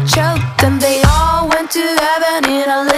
choked, and they all went to heaven in a